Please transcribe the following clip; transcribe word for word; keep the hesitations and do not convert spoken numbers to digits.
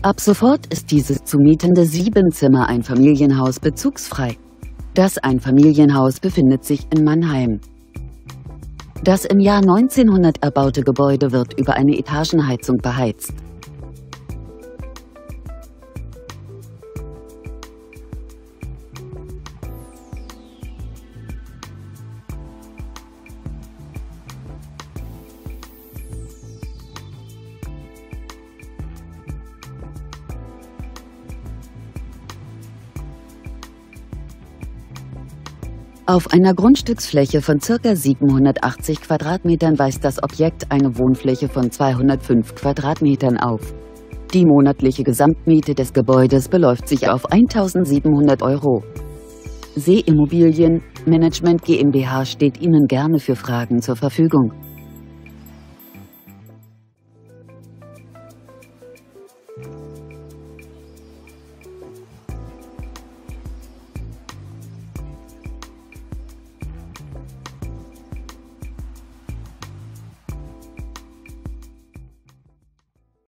Ab sofort ist dieses zu mietende Sieben-Zimmer-Einfamilienhaus bezugsfrei. Das Einfamilienhaus befindet sich in Mannheim. Das im Jahr neunzehnhundert erbaute Gebäude wird über eine Etagenheizung beheizt. Auf einer Grundstücksfläche von ca. siebenhundertachtzig Quadratmetern weist das Objekt eine Wohnfläche von zweihundertfünf Quadratmetern auf. Die monatliche Gesamtmiete des Gebäudes beläuft sich auf eintausendsiebenhundert Euro. See Immobilien Management GmbH steht Ihnen gerne für Fragen zur Verfügung.